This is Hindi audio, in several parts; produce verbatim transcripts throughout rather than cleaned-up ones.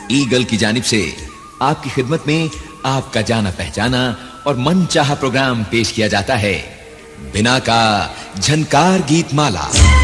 ईगल की जानिब से आपकी खिदमत में आपका जाना पहचाना और मनचाहा प्रोग्राम पेश किया जाता है, बिना का झनकार गीत माला।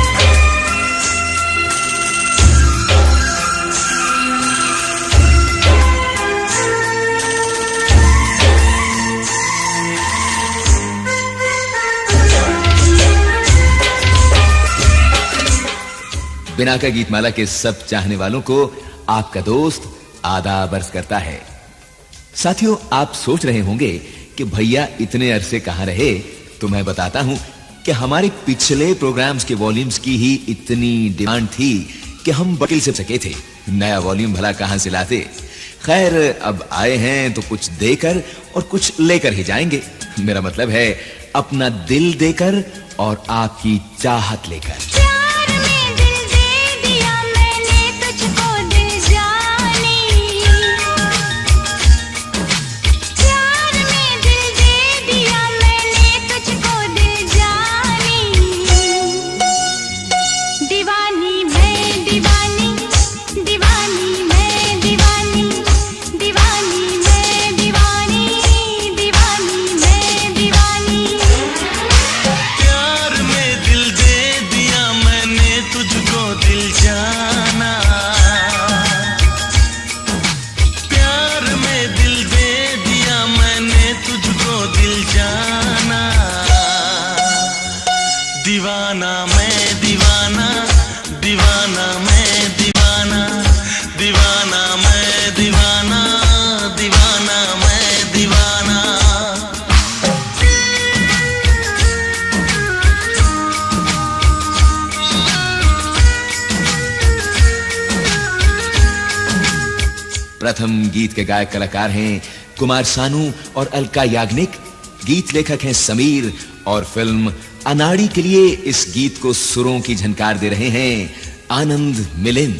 बिना का गीतमाला के सब चाहने वालों को आपका दोस्त आदाब अर्ज करता है। साथियों, आप सोच रहे होंगे कि भैया इतने अरसे कहां रहे, तो मैं बताता हूं कि हमारे पिछले प्रोग्राम्स के वॉल्यूम्स की ही इतनी डिमांड थी कि हम बकिल से सके थे, नया वॉल्यूम भला कहां से लाते। खैर, अब आए हैं तो कुछ देकर और कुछ लेकर ही जाएंगे। मेरा मतलब है अपना दिल देकर और आपकी चाहत लेकर। दीवाना मैं दीवाना, दीवाना मैं दीवाना, दीवाना मैं दीवाना, दीवाना मैं दीवाना। प्रथम गीत के गायक कलाकार हैं कुमार सानू और अलका याग्निक, गीत लेखक हैं समीर और फिल्म अनाड़ी के लिए इस गीत को सुरों की झनकार दे रहे हैं आनंद मिलिंद।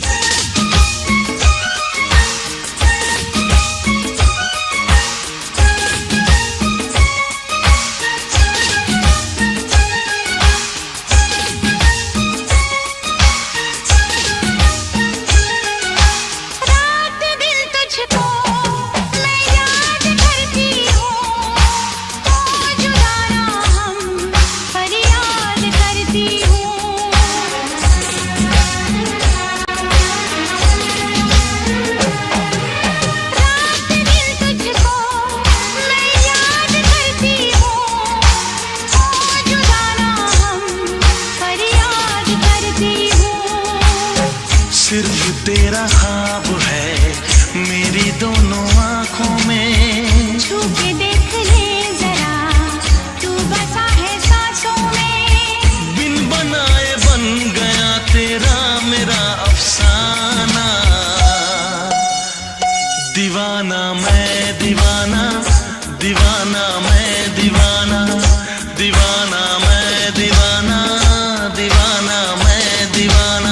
सिर्फ तेरा ख्वाब है मेरी दोनों आंखों में, छू के देख ले जरा तू बसा है सांसों में, बिन बनाए बन गया तेरा मेरा अफसाना। दीवाना मैं दीवाना, दीवाना मैं दीवाना, दीवाना मैं दीवाना, दीवाना मैं दीवाना।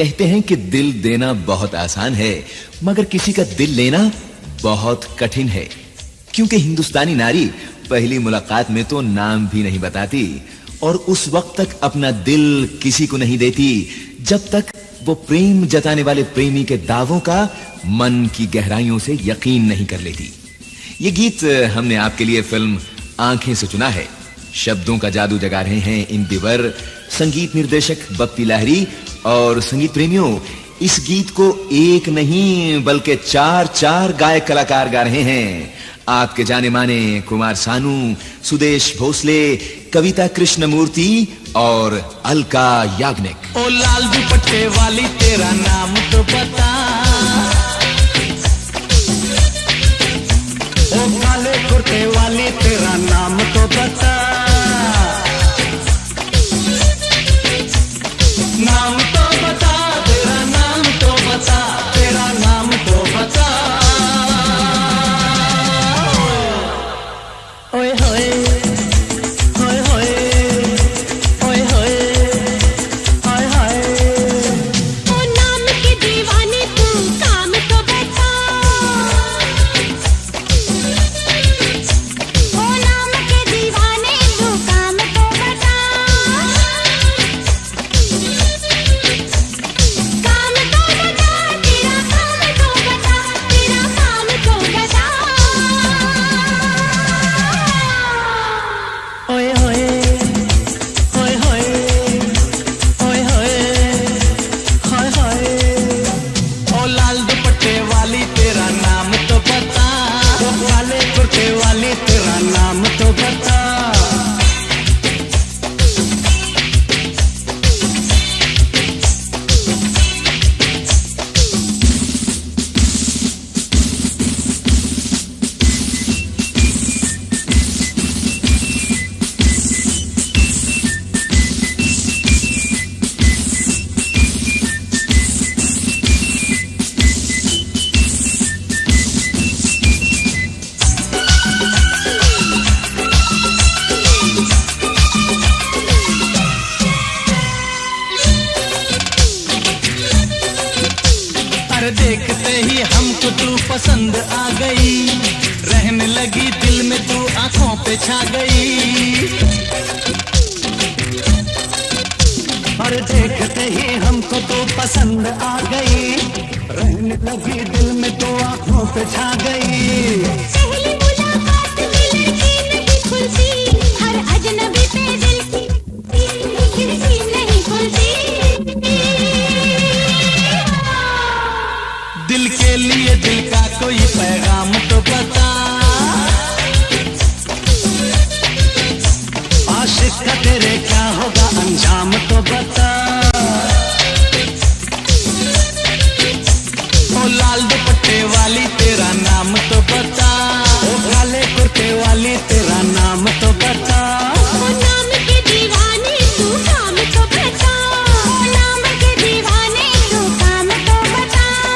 कहते हैं कि दिल देना बहुत आसान है, मगर किसी का दिल लेना बहुत कठिन है, क्योंकि हिंदुस्तानी नारी पहली मुलाकात में तो नाम भी नहीं बताती और उस वक्त तक अपना दिल किसी को नहीं देती जब तक वो प्रेम जताने वाले प्रेमी के दावों का मन की गहराइयों से यकीन नहीं कर लेती। ये गीत हमने आपके लिए फिल्म आंखें से चुना है। शब्दों का जादू जगा रहे हैं इन दिवर, संगीत निर्देशक बप्पी लाहिरी। और संगीत प्रेमियों, इस गीत को एक नहीं बल्कि चार चार गायक कलाकार गा रहे हैं। आपके जाने माने कुमार सानू, सुदेश भोसले, कविता कृष्णमूर्ति और अलका याग्निक। ओ लाल दुपट्टे वाली तेरा नाम तो बता, ओ काले कुर्ते वाली तेरा नाम तो बता, नाम तो बता, तेरा नाम तो बता, तेरा नाम तो बता। ओए होए होए होए ओए होए हाय हाय। ओ नाम के दीवाने तू काम तो बता, ओ नाम के दीवाने तू काम तो बता, काम तो बता, तेरा काम तो बता, तेरा काम तो बता। ओए होए होए होए ओए होए हाय हाय। ओ लाल दुपट्टे वाली तेरा नाम तो बता, ओ काले कुर्ते वाली तेरा नाम तो बता। अरे देखते ही हमको तू पसंद आ गई, रहने लगी दिल में तू आंखों पे छा गई। अरे देखते ही हमको तू पसंद आ गई, रहने लगी दिल में तू आंखों पे छा गई। पहली मुलाकात में लड़की नहीं खुलती, हर अजनबी पे दिल की खिड़की नहीं खुलती। दिल के लिए दिल का कोई पैगाम तो बता, आशिक का तेरे क्या होगा अंजाम तो बता। ओ लाल दुपट्टे वाली तेरा नाम तो बता, ओ काले कुर्ते वाली तेरा नाम तो बता। ओ नाम के दीवाने तू काम तो बता, ओ नाम के दीवाने तू काम तो बता।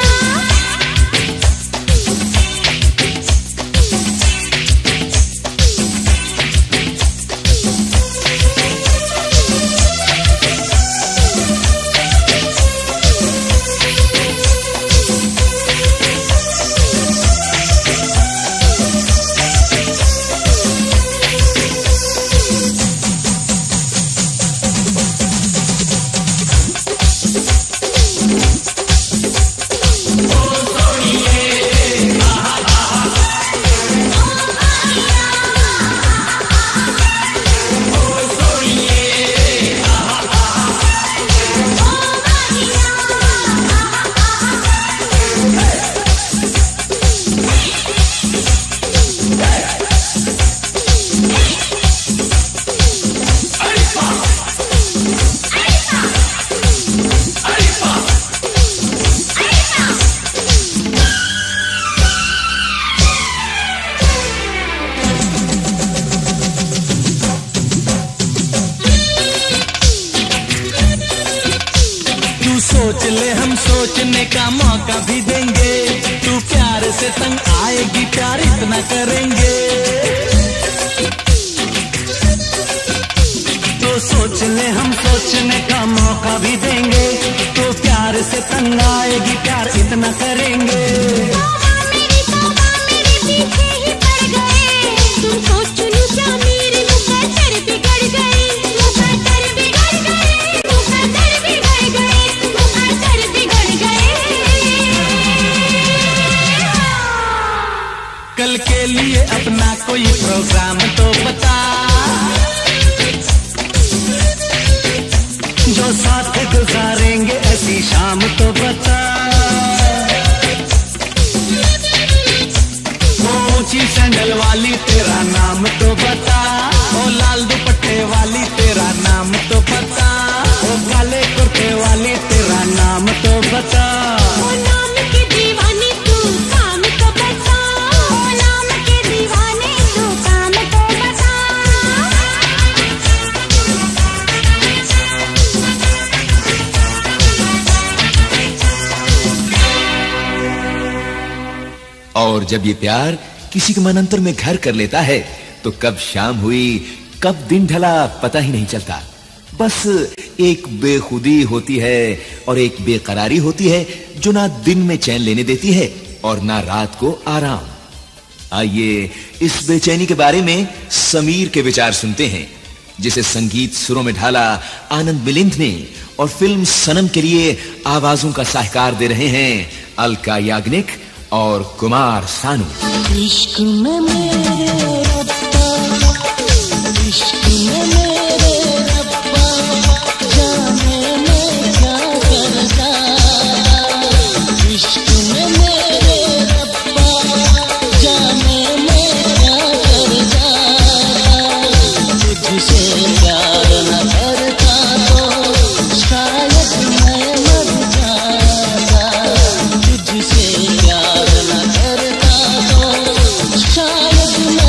सोच ले हम सोचने का मौका भी देंगे, तू प्यार से तंग आएगी प्यार इतना करेंगे। तो तो सोच ले हम सोचने का मौका भी देंगे, तो प्यार से तंग आएगी प्यार इतना करेंगे। तौबा मेरी तौबा मेरे पीछे ही पड़ गए, तुम सोच लो क्या मेरे मुकद्दर बिगड़ गए, मुकद्दर बिगड़ गए, मुकद्दर बिगड़ गए, मुकद्दर बिगड़ गए। कल के लिए अपना कोई प्रोग्राम तो बता, जो साथ गुजारेंगे ऐसी शाम तो बता। वो ऊंची सैंडल वाली तेरा नाम तो बता, ओ लाल दुपट्टे वाली तेरा नाम तो बता, ओ काले कुर्ते वाली तेरा नाम तो बता। ओ नाम के दीवाने तू काम तो बता, ओ नाम के दीवाने तू काम तो बता। और जब ये प्यार किसी के मन अंतर में घर कर लेता है तो कब शाम हुई कब दिन ढला पता ही नहीं चलता। बस एक बेखुदी होती है और एक बेकरारी होती है जो ना दिन में चैन लेने देती है और ना रात को आराम। आइए इस बेचैनी के बारे में समीर के विचार सुनते हैं, जिसे संगीत सुरों में ढाला आनंद मिलिंद ने और फिल्म सनम के लिए आवाजों का साहकार दे रहे हैं अलका याग्निक और कुमार सानू। इश्क में मेरे रब्बा, इश्क में मेरे रब्बा, जाने मैं क्या कर जाया। इश्क में मेरे रब्बा, जाने मैं क्या कर जाया। तुझसे प्यार न करता तो शायद मैं मर जाता, तुझसे प्यार न करता तो शायद मैं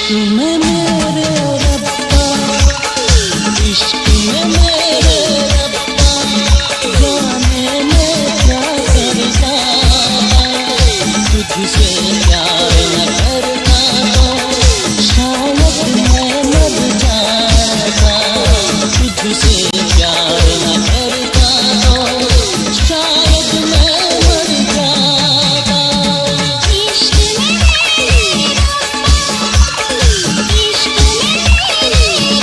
इश्क में मेरे रब्बा, इश्क में मेरे रब्बा, जाने मैं क्या करता, तुझसे प्यार न करता तो शायद मैं मर जाता, तुझसे प्यार न करता तो शायद मैं मर जाता। इश्क में मेरे रब्बा, इश्क में मेरे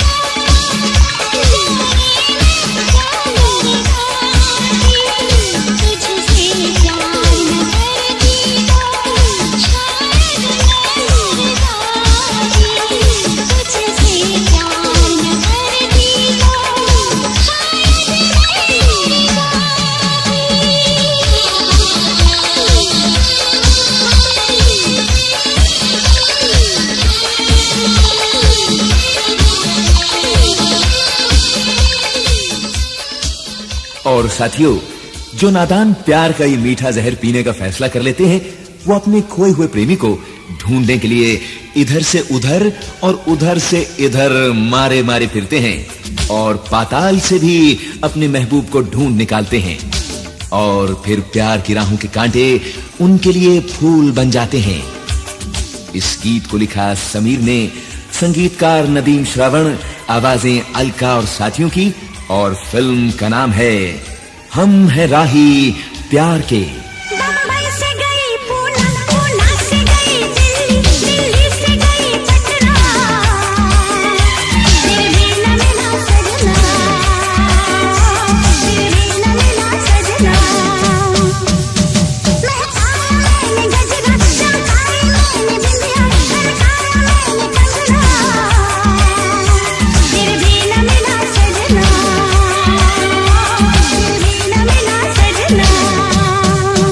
और साथियों, जो नादान प्यार का ये मीठा जहर पीने का फैसला कर लेते हैं, वो अपने खोए हुए प्रेमी को ढूंढने के लिए इधर से उधर और उधर से इधर मारे मारे फिरते हैं और पाताल से भी अपने महबूब को ढूंढ निकालते हैं और फिर प्यार की राहों के कांटे उनके लिए फूल बन जाते हैं। इस गीत को लिखा समीर ने, संगीतकार नदीम श्रवण, आवाजें अलका और साथियों की, और फिल्म का नाम है हम हैं राही प्यार के। बम्बई से गई पूना, पूना से गई दिल्ली, दिल्ली से गई पटना, फिर भी न मिला सजना, फिर भी न मिला सजना। महकाया मैंने गजरा, चमकाई मैंने बिंदिया, खनकाया मैंने कंगना, फिर भी न मिला सजना, फिर भी न मिला सजना।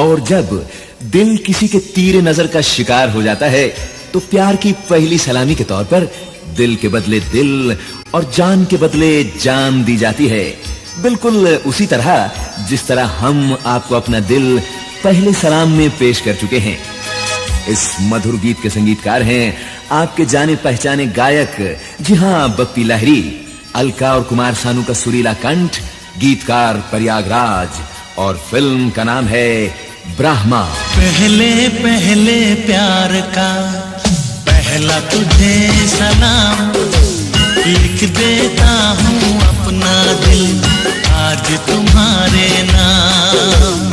और जब दिल किसी के तीर नजर का शिकार हो जाता है तो प्यार की पहली सलामी के तौर पर दिल के बदले दिल और जान के बदले जान दी जाती है। बिल्कुल उसी तरह जिस तरह हम आपको अपना दिल पहले सलाम में पेश कर चुके हैं। इस मधुर गीत के संगीतकार हैं आपके जाने पहचाने गायक, जी हां, बप्पी लहरी। अलका और कुमार सानू का सुरीला कंठ, गीतकार प्रयागराज, और फिल्म का नाम है ब्रह्मा। पहले पहले प्यार का पहला तुझे सलाम, लिख देता हूँ अपना दिल आज तुम्हारे नाम।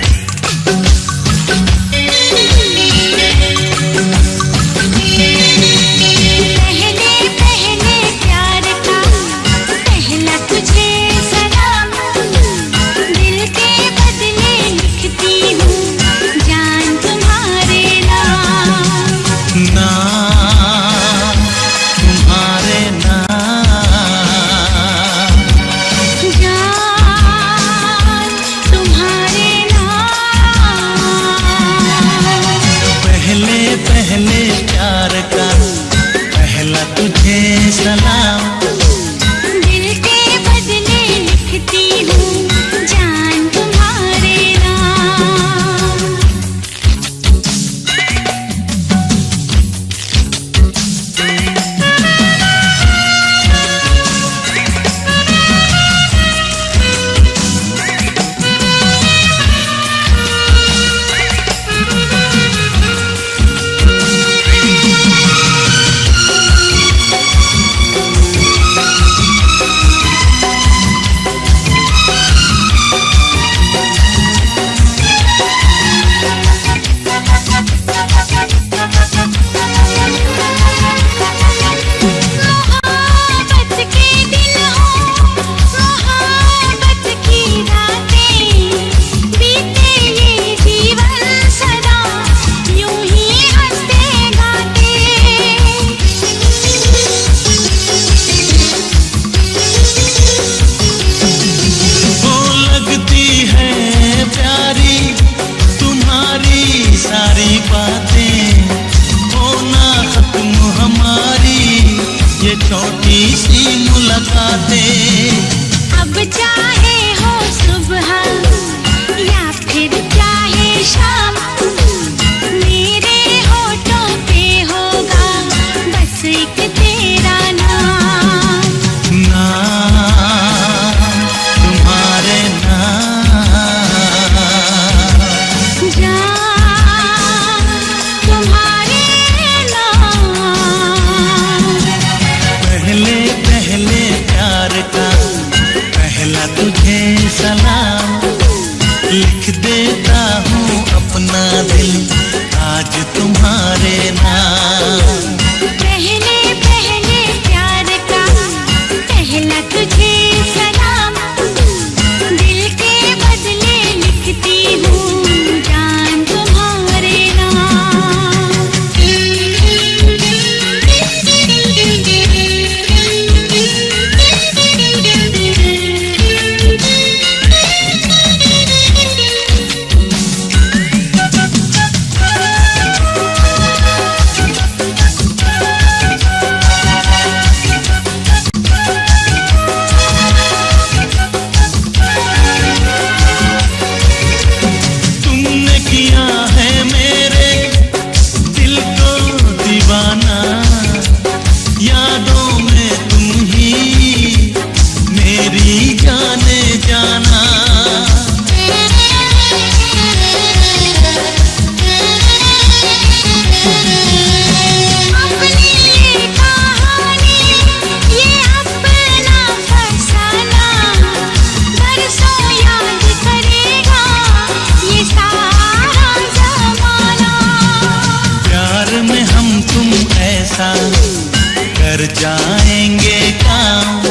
कर जाएंगे काम,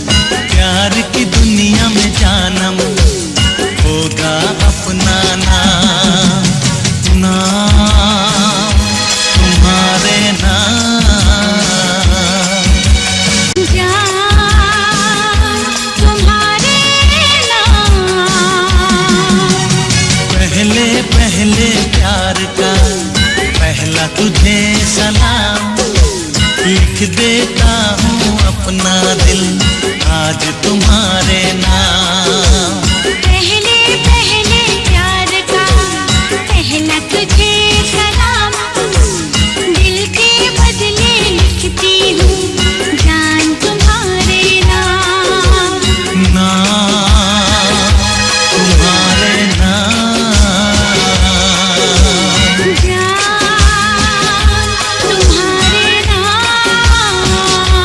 प्यार की दुनिया में जानम होगा अपना नाम, नाम तुम्हारे नाम, जान तुम्हारे नाम। पहले तुझे सलाम, लिख देता हूँ अपना दिल आज तुम्हारे नाम। पहले पहले प्यार का पहला तुझे सलाम, दिल के बदले लिखती हूँ जान तुम्हारे नाम। नाम तुम्हारे नाम, जान तुम्हारे नाम।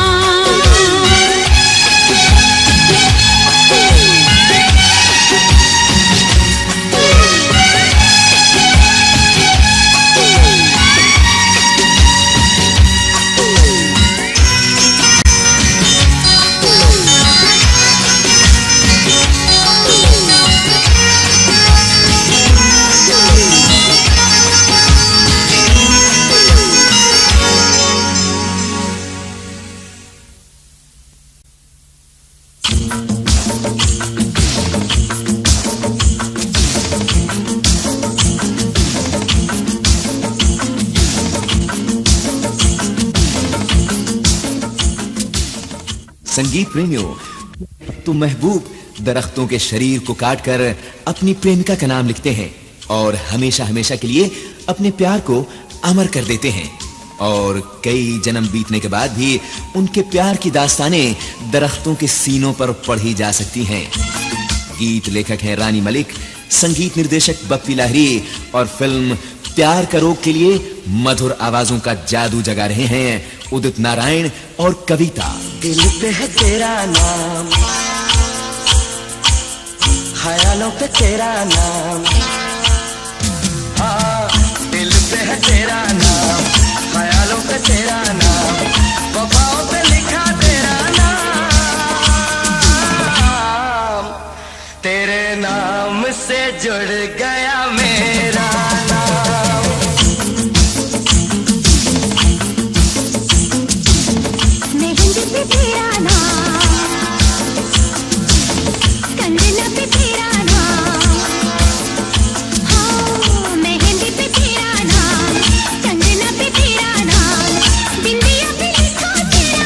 संगीत प्रेमियों, तो महबूब दरख्तों के शरीर को काटकर अपनी प्रेमिका का नाम लिखते हैं और हमेशा हमेशा के लिए अपने प्यार को अमर कर देते हैं। और कई जन्म बीतने के बाद भी उनके प्यार की दास्तानें दरख्तों के सीनों पर पढ़ी जा सकती हैं। गीत लेखक हैं रानी मलिक, संगीत निर्देशक बप्पी लाहिरी और फिल्म प्यार का रोग के लिए मधुर आवाजों का जादू जगा रहे हैं उदित नारायण और कविता। दिल पे है तेरा नाम, ख्यालों पे तेरा नाम, हाँ दिल पे है तेरा नाम, ख्यालों पे तेरा नाम, वफाओं पे लिखा तेरा नाम। तेरे नाम से जुड़ गया मेरा नाम। मेहंदी पे तेरा नाम, कंगना पे तेरा नाम, हाँ मेहंदी पे तेरा नाम, कंगना पे तेरा नाम, बिंदिया पे लिखा तेरा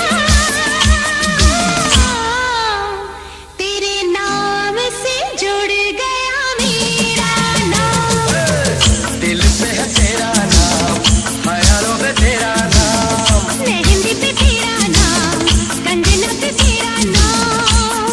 नाम। तेरे नाम से जुड़ गया मेरा नाम। दिल पे है तेरा नाम, ख्यालों पे तेरा नाम, मेहंदी पे तेरा नाम, कंगना पे तेरा नाम।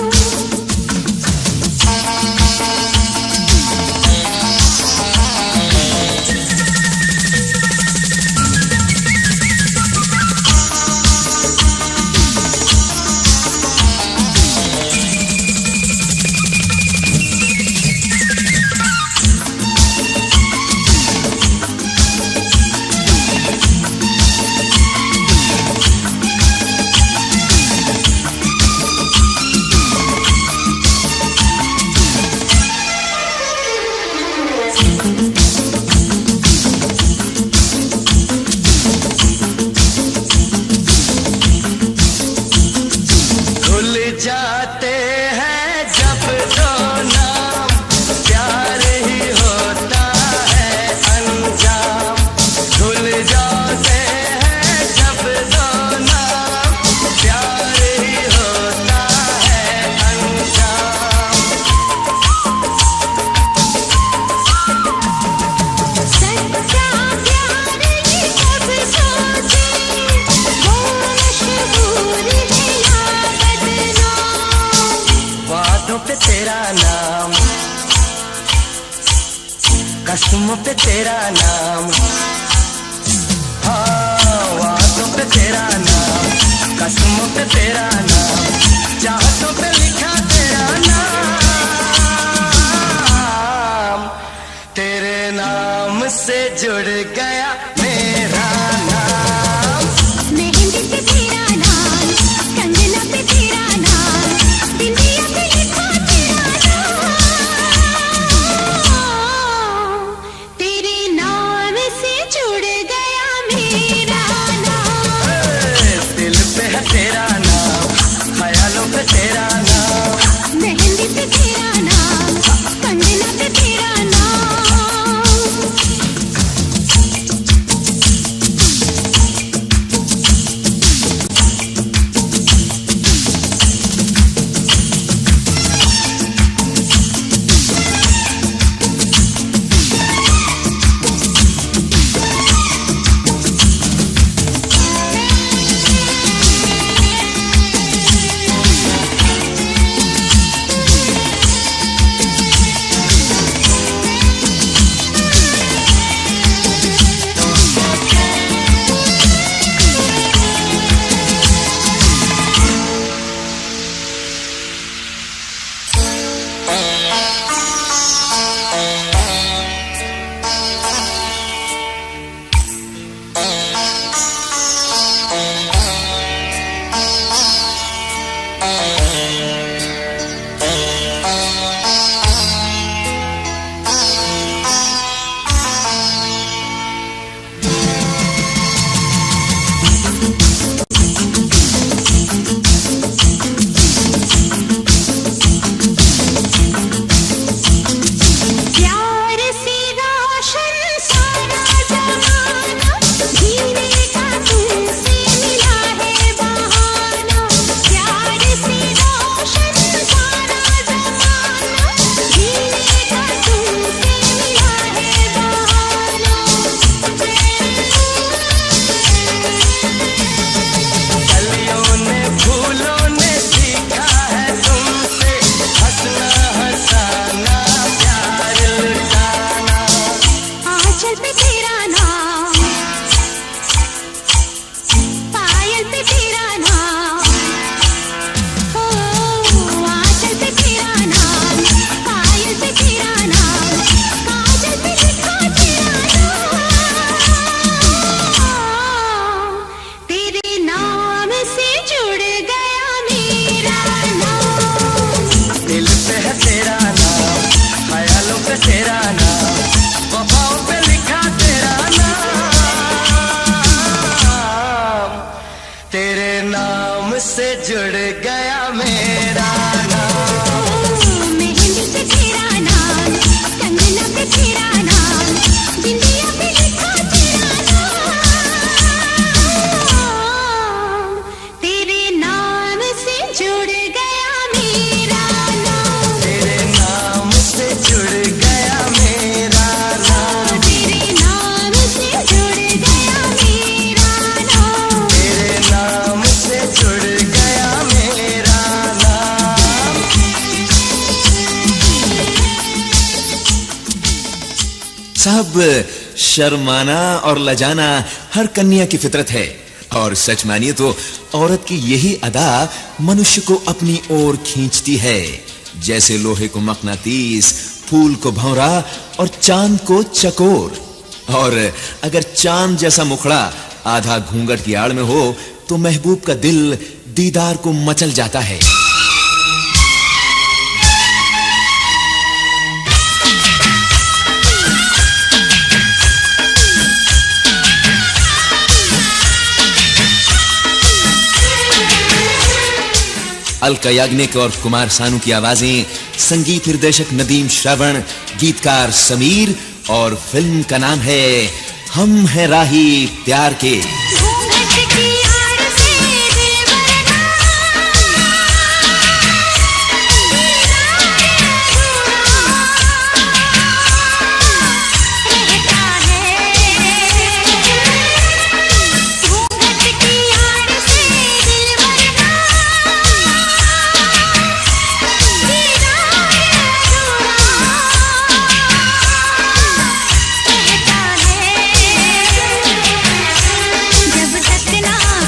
खुल जाते हैं जब दो नाम, प्यार ही होता है अंजाम। खुल जाते हैं जब दो नाम, प्यार ही होता है अंजाम। सच्चा प्यार ये कब सोचे, वो मशहूर है या बदनाम। वादों पे तेरा नाम, कसमों पे तेरा नाम, हाँ वादों पे तेरा नाम, कसमों पे तेरा नाम, चाहतों पे लिखा तेरा नाम। तेरे नाम से जुड़ गया मेरा नाम। मेहंदी पे तेरा नाम, कंगना पे तेरा नाम, बिंदिया पे लिखा तेरा नाम। तेरे नाम से जुड़ गया मेरा नाम। दिल पे है तेरा नाम, ख्यालों पे तेरा नाम, मेहंदी पे तेरा नाम, कंगना पे तेरा नाम। से जुड़ गया मेरा नाम। मेहंदी पे तेरा नाम, कंगना पे तेरा नाम, बिंदिया पे लिखा तेरा नाम। तेरे नाम से जुड़ गया मेरा नाम, तेरे नाम से जुड़ गया मेरा नाम, तेरे नाम से जुड़ गया मेरा नाम। तेरे नाम से जुड़ गया मेरा नाम। साहब, शर्माना और लजाना हर कन्या की फितरत है, और सच मानिए तो औरत की यही अदा मनुष्य को अपनी ओर खींचती है, जैसे लोहे को मकनातीस, फूल को भंवरा और चांद को चकोर। और अगर चांद जैसा मुखड़ा आधा घूंघट की आड़ में हो तो महबूब का दिल दीदार को मचल जाता है। अलका याग्निक और कुमार सानू की आवाजें, संगीत निर्देशक नदीम श्रवण, गीतकार समीर, और फिल्म का नाम है हम हैं राही प्यार के। घूंघट की आड़ से दिल भरना, रहता है। घूंघट की आड़ से दिल भरना, रहता है। जब तक ना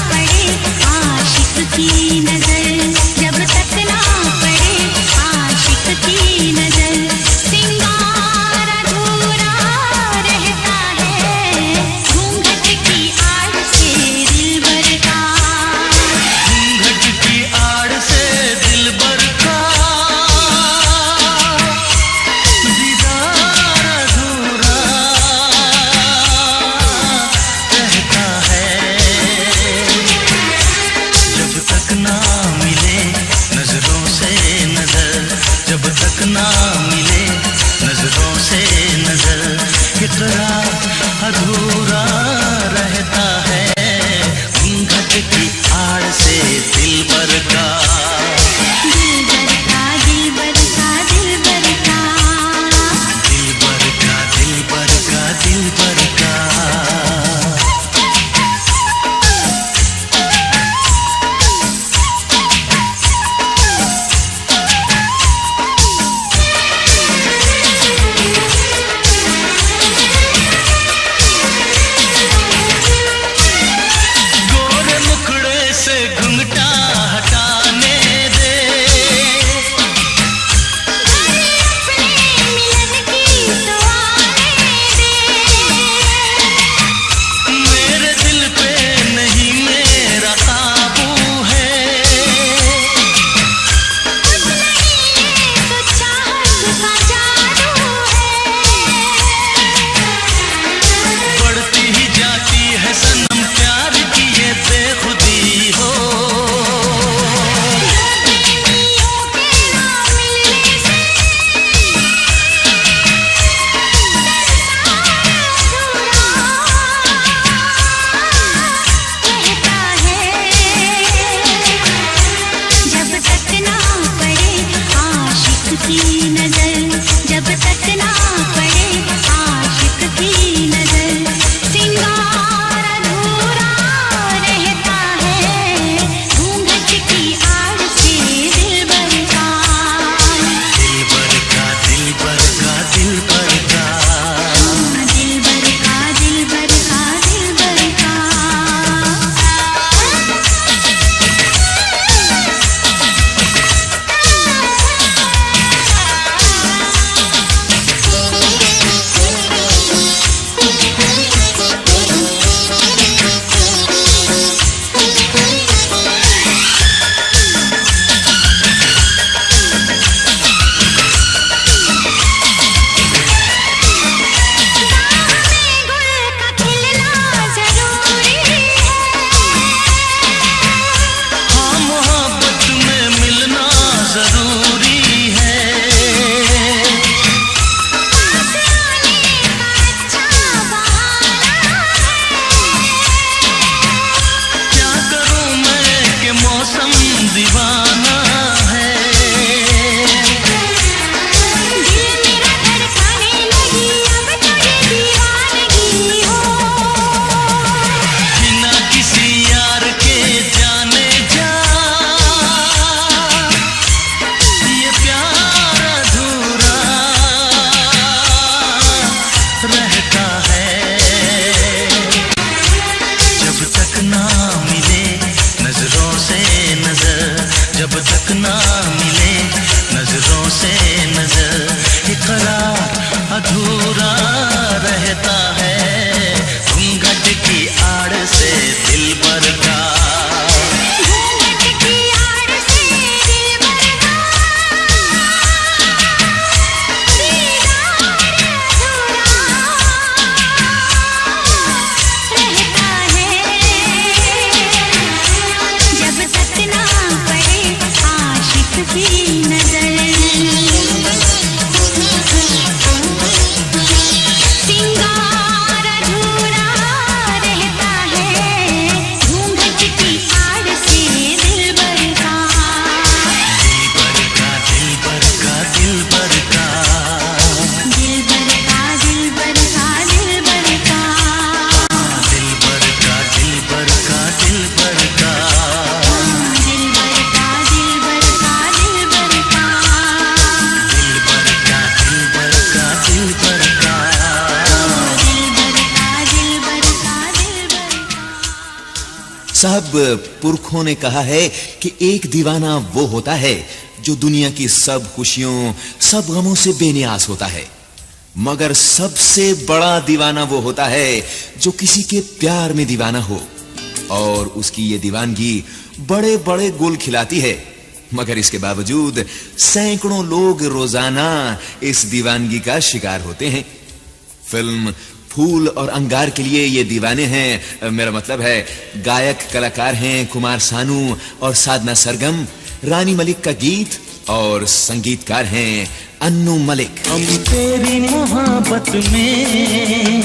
साहब, पुरखों ने कहा है कि एक दीवाना वो होता है जो दुनिया की सब खुशियों, सब गमों से बेनियाज होता है, मगर सबसे बड़ा दीवाना वो होता है जो किसी के प्यार में दीवाना हो और उसकी ये दीवानगी बड़े बड़े गुल खिलाती है, मगर इसके बावजूद सैकड़ों लोग रोजाना इस दीवानगी का शिकार होते हैं। फिल्म फूल और अंगार के लिए ये दीवाने हैं, मेरा मतलब है गायक कलाकार हैं कुमार सानू और साधना सरगम, रानी मलिक का गीत और संगीतकार हैं अन्नू मलिक। हम तेरी मोहब्बत में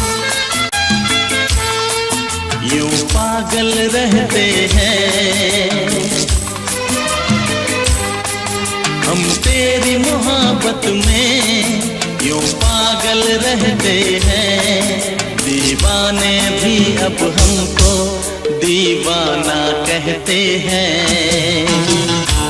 यूं पागल रहते हैं, हम तेरी मोहब्बत में यूं पागल रहते हैं, दीवाने भी अब हमको दीवाना कहते हैं।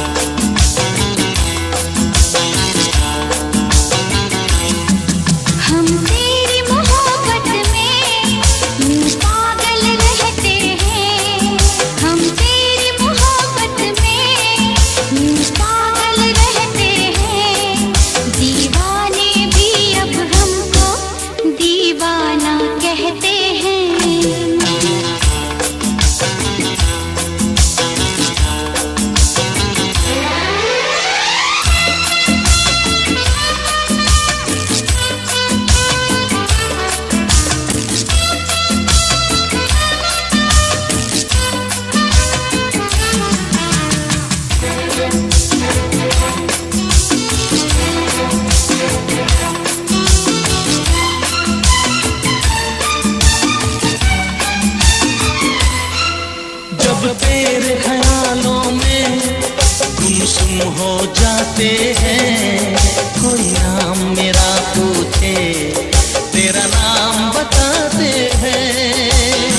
तेरे ख्यालों में गुमसुम हो जाते हैं, कोई नाम मेरा पूछे तेरा नाम बताते हैं।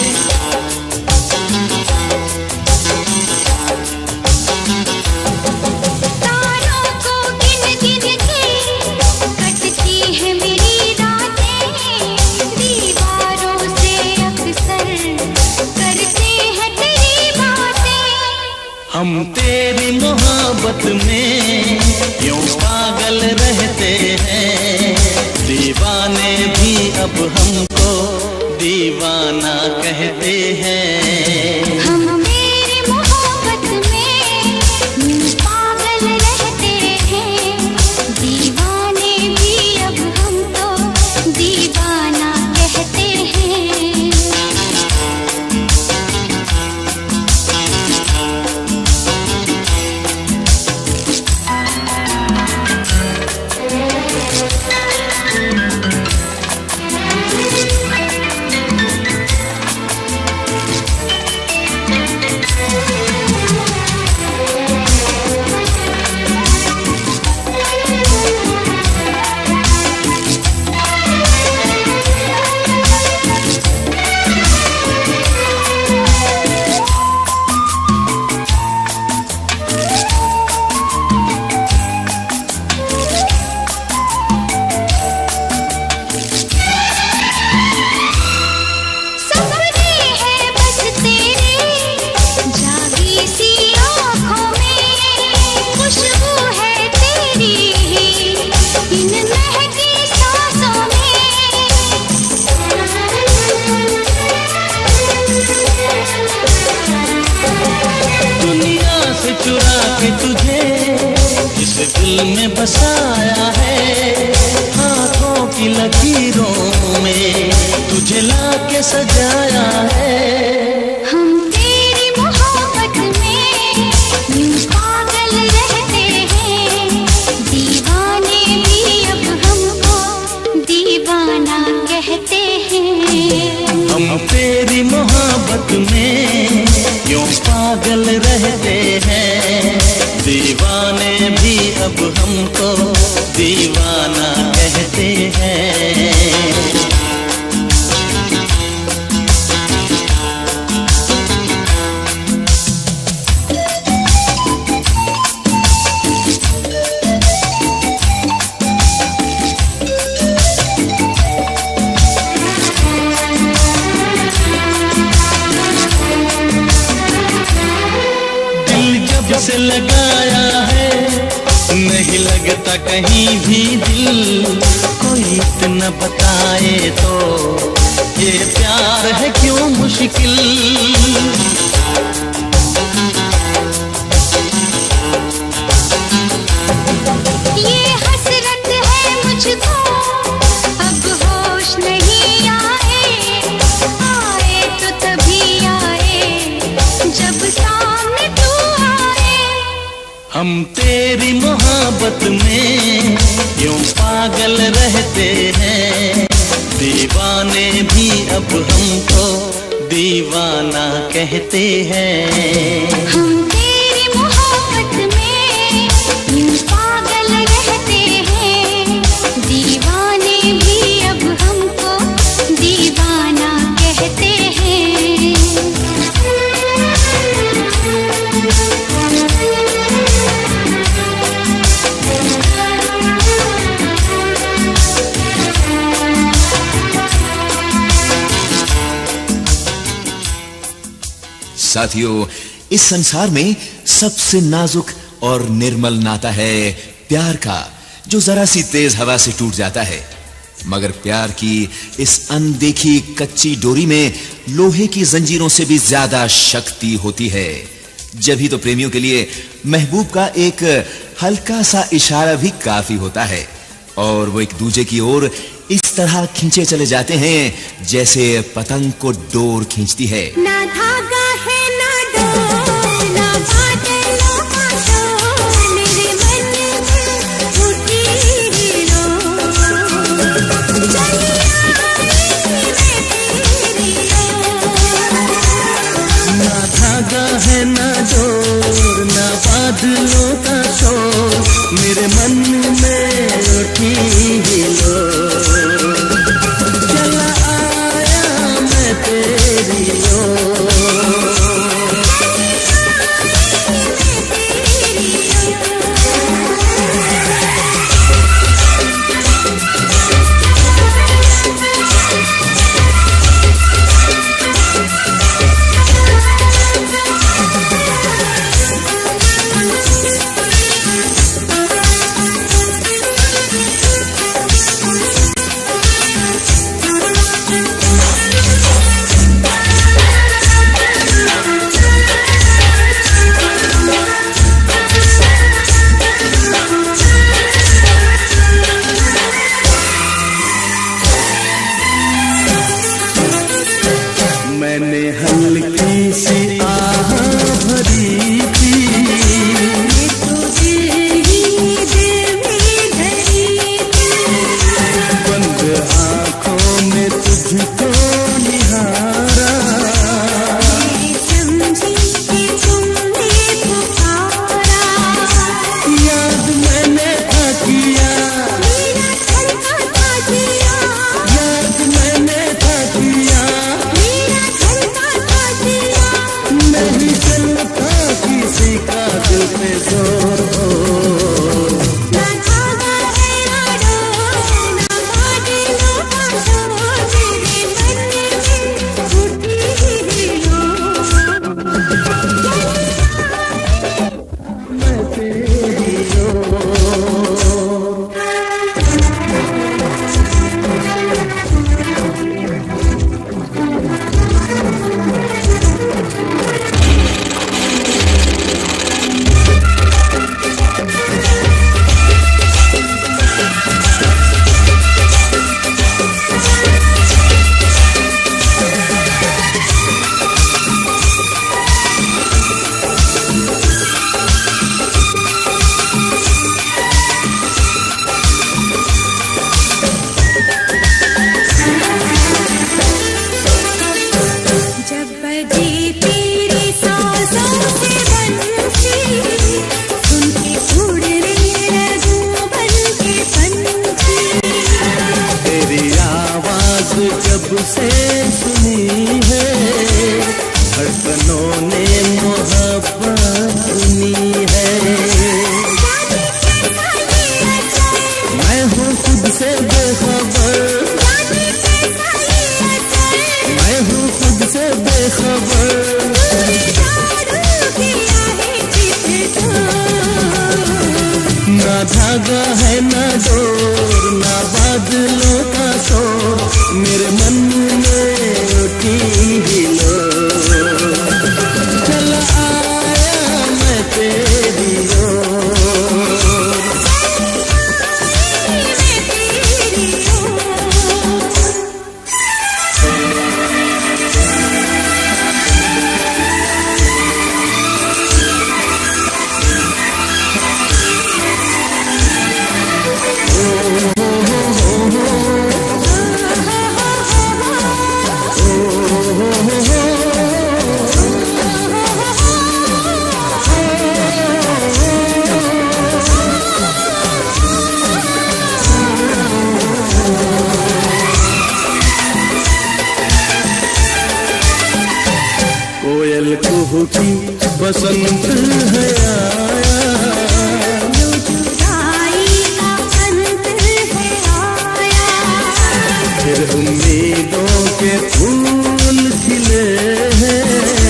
तारों को गिन गिन के कटती है मेरी रातें, दीवारों से अक्सर करते हैं तेरी बातें। हम तेरी मोहब्बत में यूं पागल रहते हैं, दीवाने भी अब हमको दीवाना कहते हैं। हम मेरी मोहब्बत में यूं पागल रहते हैं, दीवाने भी अब हमको दीवाना कहते हैं। दिल में बसाया है, हाथों की लकीरों में तुझे लाके सजाया है। हम तेरी मोहब्बत में यूं पागल रहते हैं, दीवाने भी अब हमको दीवाना कहते हैं। हम तेरी मोहब्बत में यूं पागल रहते हैं, दीवाने भी अब हमको दीवाना कहते हैं। लगाया है, नहीं लगता कहीं भी दिल। कोई इतना बताए तो ये प्यार है क्यों मुश्किल। ये हसरत है मुझको, अब होश नहीं आए, आए तो तभी आए जब सामने तू आए। हम तेरी मोहब्बत में यूं पागल रहते हैं, दीवाने भी अब हमको दीवाना कहते हैं। हम तेरी मोहब्बत में यूं पागल रहते हैं, दीवाने भी अब हमको दीवाना कहते हैं। साथियों, इस संसार में सबसे नाजुक और निर्मल नाता है प्यार का, जो जरा सी तेज हवा से टूट जाता है। मगर प्यार की इस अनदेखी कच्ची डोरी में लोहे की जंजीरों से भी ज्यादा शक्ति होती है। जब ही तो प्रेमियों के लिए महबूब का एक हल्का सा इशारा भी काफी होता है और वो एक दूसरे की ओर इस तरह खींचे चले जाते हैं जैसे पतंग को डोर खींचती है। ना धागा है ना डोर, ना बादलों का शोर, मेरे मन में उठी हीरो। ना धागा है ना डोर, ना बादलों का शोर, मेरे मन में उठी हीरो। चला आया मैं तेरी ओर। मैंने हल्की सी आह भरी थी, तुझे ही दिल में धरी थी, बंद आंखों में तुझको निहारा, समझी कि तुमने पुकारा। याद मैंने था किया, मेरा धड़का था जिया, याद मैंने था किया, मेरा धड़का था जिया। नहीं चलता किसी का दिल पे जोर हो। ना धागा है ना डोर, ना बादलों का शोर, मेरे मन में उठी हीरो। मैं तेरी ओर। जब बजे तेरी सांसों से बंसी, सुन के उड़ने लगूं बन के पंछी। तेरी आवाज जब से सुनी है, धड़कनों ने मोहब्बत सुनी है। जाने कैसा ये असर, मैं हूँ खुद से बेखबर, जाने कैसा ये असर, मैं हूँ खुद से बेखबर। तूने जादू किया है जिसे तो कोयल कुहू की बसंत है आया, जुदाई का अंत है आया, फिर उम्मीदों के फूल खिले हैं,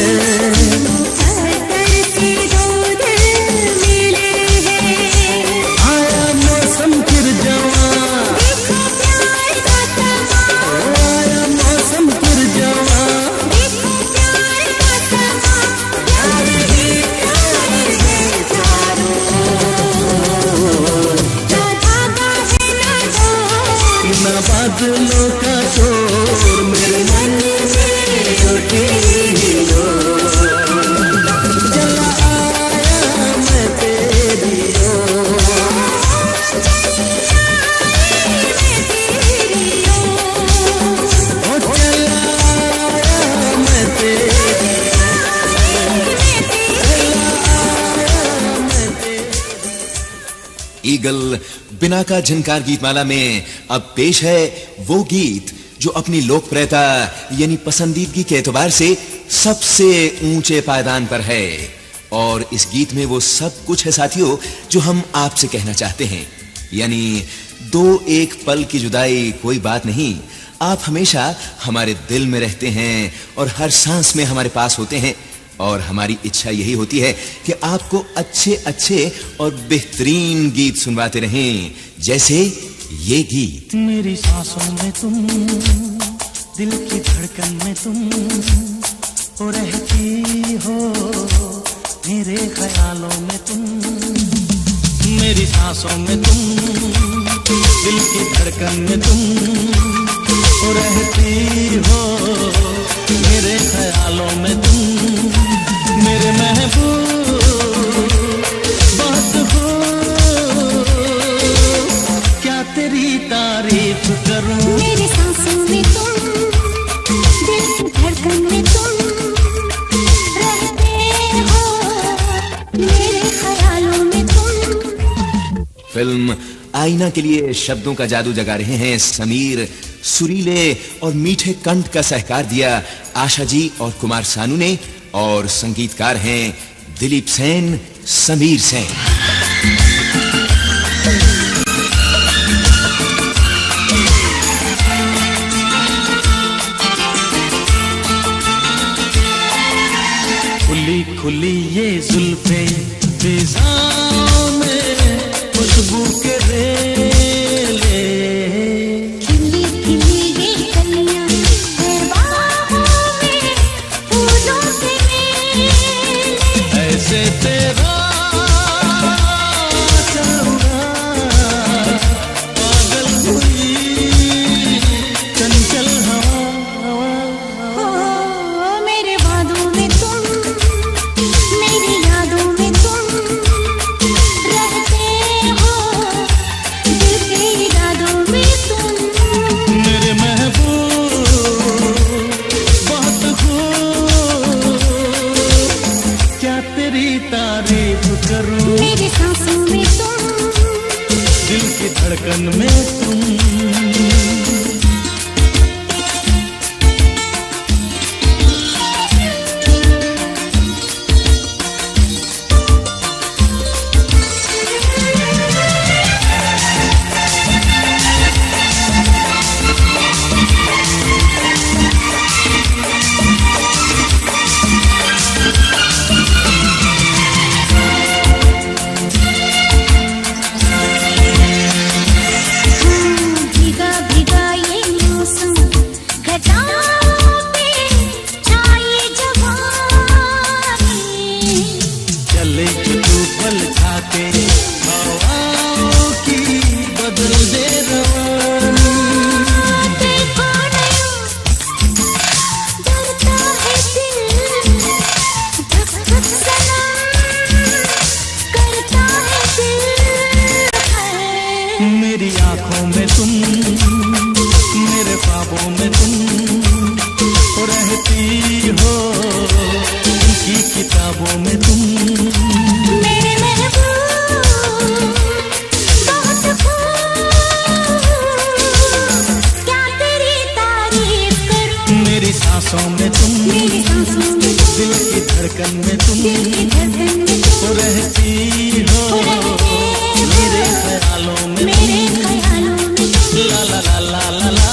करते दो दिल मिले हैं। आया मौसम फिर जवां, देखो प्यार का समा, आया मौसम फिर जवां, देखो प्यार का समा, प्यार ही प्यार है चारों ओर, ना धागा है ना डोर, न बादलों का शोर, मेरे मन में उठी डोर। चला आया मैं तेरी ओर, ओ चला आया मैं तेरी ईगल बिना का झनकार गीतमाला में अब पेश है वो गीत जो अपनी लोकप्रियता यानी पसंदीदगी के एतबार से सबसे ऊंचे पायदान पर है। और इस गीत में वो सब कुछ है साथियों जो हम आपसे कहना चाहते हैं, यानी दो एक पल की जुदाई कोई बात नहीं, आप हमेशा हमारे दिल में रहते हैं और हर सांस में हमारे पास होते हैं। और हमारी इच्छा यही होती है कि आपको अच्छे अच्छे और बेहतरीन गीत सुनवाते रहें, जैसे ये गीत। मेरी सांसों में तुम, दिल की धड़कन में तुम, ओ रहती हो मेरे ख्यालों में तुम, मेरी सांसों में तुम, दिल की धड़कन में तुम, ओ रहती हो मेरे ख्यालों में तुम, मेरे महबूब बात हो, क्या तेरी तारीफ करूं। मेरी सांसों में तुम, दिल की धड़कन में तुम, रहते हो मेरे ख्यालों में तुम। फिल्म आईना के लिए शब्दों का जादू जगा रहे हैं समीर, सुरीले और मीठे कंठ का सहकार दिया आशा जी और कुमार सानू ने, और संगीतकार हैं दिलीप सेन, समीर सेन। खुली खुली ये जुल्फे फिजाओं में खुशबू के रेले, खिली खिली ये कलियां है बाहों में फूलों के मेले, ऐसे तेरा चलना पागल हुई चंचल हवा। ओ मेरे वादों में तुम, मेरी यादों में तुम, रहते हो दिल के इरादों में तुम। मेरे महबूब बात हो, क्या तेरी तारीफ करूं। मेरी सांसों में तुम, दिल की धड़कन में तुम। तुम धड़कन में तुम दिल की धड़कन में तुम रहती हो, मेरे ख्यालों में मेरे ख्यालों में तुम ला ला ला ला ला ला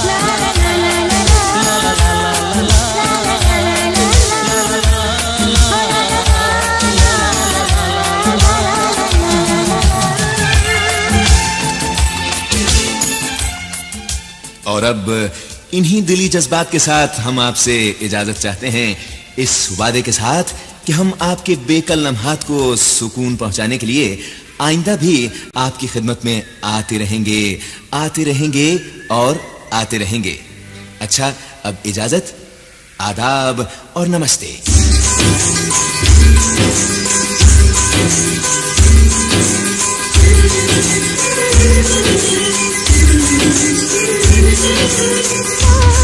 और अब इन्हीं दिली जज्बात के साथ हम आपसे इजाजत चाहते हैं, इस वादे के साथ कि हम आपके बेकल लम्हात को सुकून पहुंचाने के लिए आइंदा भी आपकी खिदमत में आते रहेंगे आते रहेंगे और आते रहेंगे। अच्छा, अब इजाजत, आदाब और नमस्ते। Oh